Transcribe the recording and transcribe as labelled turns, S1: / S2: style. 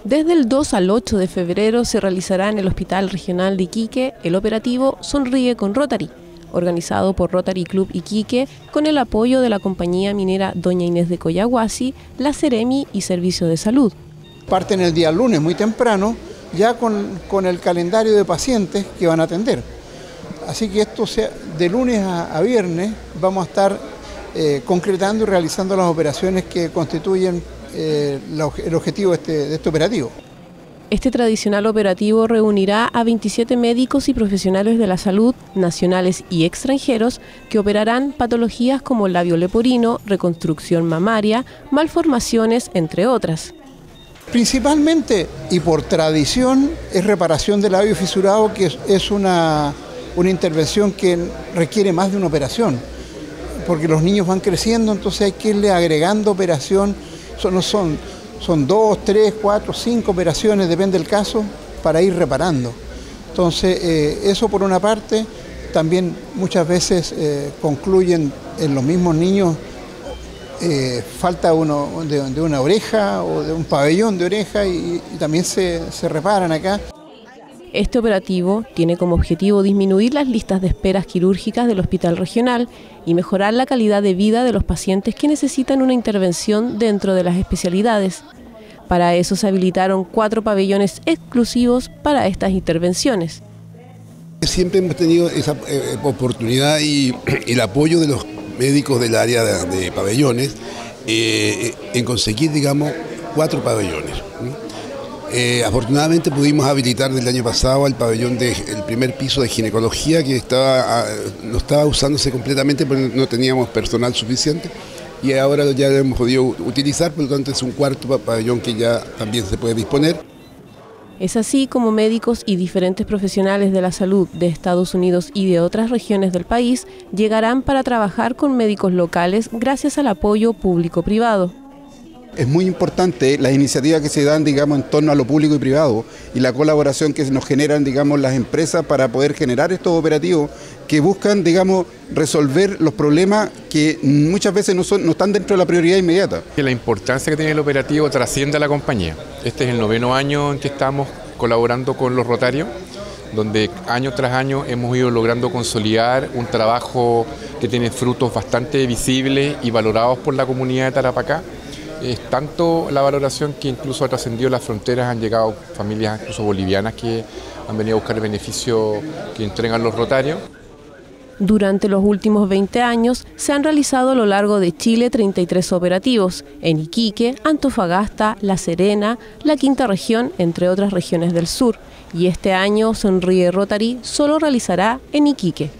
S1: Desde el 2 al 8 de febrero se realizará en el Hospital Regional de Iquique el operativo Sonríe con Rotary, organizado por Rotary Club Iquique con el apoyo de la compañía minera Doña Inés de Coyahuasi, la Seremi y Servicio de Salud.
S2: Parten el día lunes muy temprano, ya con el calendario de pacientes que van a atender. Así que esto sea de lunes a viernes vamos a estar concretando y realizando las operaciones que constituyen el objetivo de este operativo.
S1: Este tradicional operativo reunirá a 27 médicos y profesionales de la salud, nacionales y extranjeros, que operarán patologías como labio leporino, reconstrucción mamaria, malformaciones, entre otras.
S2: Principalmente, y por tradición, es reparación del labio fisurado, que es una intervención que requiere más de una operación, porque los niños van creciendo, entonces hay que irle agregando operación. Son 2, 3, 4, 5 operaciones, depende del caso, para ir reparando. Entonces, eso por una parte, también muchas veces concluyen en los mismos niños falta de una oreja o de un pabellón de oreja y también se reparan acá.
S1: Este operativo tiene como objetivo disminuir las listas de esperas quirúrgicas del hospital regional y mejorar la calidad de vida de los pacientes que necesitan una intervención dentro de las especialidades. Para eso se habilitaron 4 pabellones exclusivos para estas intervenciones.
S3: Siempre hemos tenido esa oportunidad y el apoyo de los médicos del área de pabellones en conseguir, digamos, 4 pabellones. Afortunadamente pudimos habilitar del año pasado el pabellón del primer piso de ginecología, que no estaba usándose completamente porque no teníamos personal suficiente, y ahora ya lo hemos podido utilizar, por lo tanto es un cuarto pabellón que ya también se puede disponer.
S1: Es así como médicos y diferentes profesionales de la salud de Estados Unidos y de otras regiones del país llegarán para trabajar con médicos locales gracias al apoyo público-privado.
S4: Es muy importante las iniciativas que se dan, digamos, en torno a lo público y privado y la colaboración que nos generan, digamos, las empresas para poder generar estos operativos que buscan, digamos, resolver los problemas que muchas veces no están dentro de la prioridad inmediata.
S5: La importancia que tiene el operativo trasciende a la compañía. Este es el 9º año en que estamos colaborando con los Rotarios, donde año tras año hemos ido logrando consolidar un trabajo que tiene frutos bastante visibles y valorados por la comunidad de Tarapacá. Es tanto la valoración que incluso ha trascendido las fronteras, han llegado familias incluso bolivianas que han venido a buscar el beneficio que entregan los Rotarios.
S1: Durante los últimos 20 años se han realizado a lo largo de Chile 33 operativos, en Iquique, Antofagasta, La Serena, la Quinta Región, entre otras regiones del sur. Y este año Sonríe Rotary solo realizará en Iquique.